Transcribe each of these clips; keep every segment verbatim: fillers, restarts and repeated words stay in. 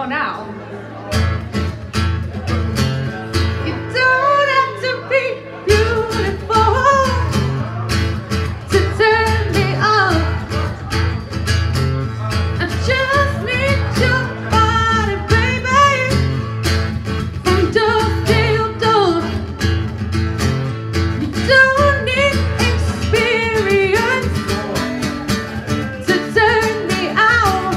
for now. You don't have to be beautiful to turn me on. I just need your body, baby, from dusk till dawn. You don't need experience to turn me out.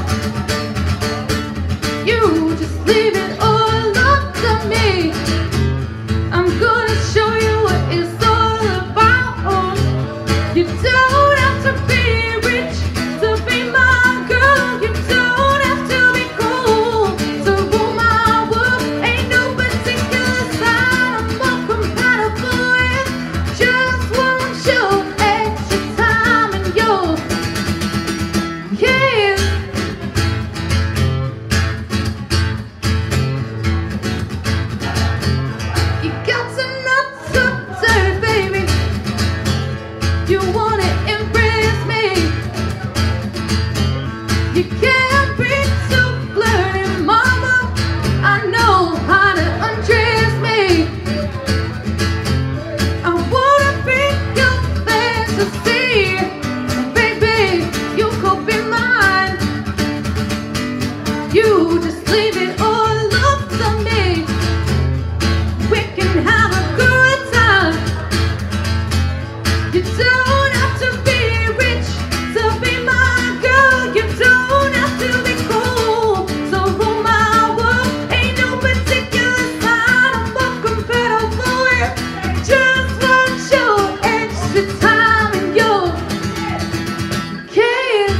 You just leave it all up to me. I'm gonna show you what it's all about. You don't have to be rich to be my girl. You don't have to be cool to rule my world. Ain't no particular sign I'm more compatible with. Just want your extra time and your kiss. You got to not to turn, baby. You wanna impress me. You can't be too flirty, mama. I know how to undress me. I wanna be your fantasy, baby. You could be mine. You just leave it all up to me. We can have a good time. You don't have to be rich to be my girl. You don't have to be cool to rule my world. Ain't no particular sign I'm more compatible with. Just want your extra time and your kiss.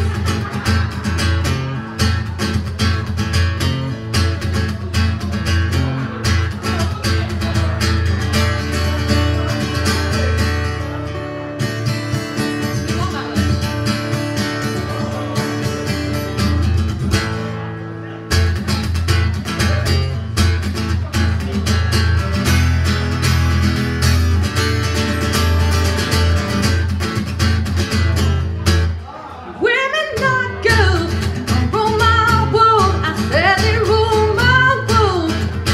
Women, not girls, rule my world. I said they rule my world.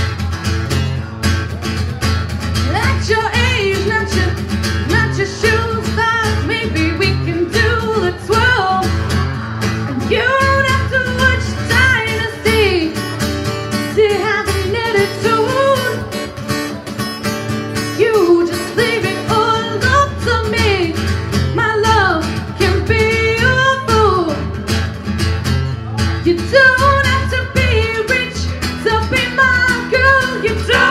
At your age, not your, not your shoe size. Maybe we can do the twirl. And you don't have to watch Dynasty to have an attitude. You just leave it all up to me. My love can be your fool. You don't have to be rich to be my girl. You don't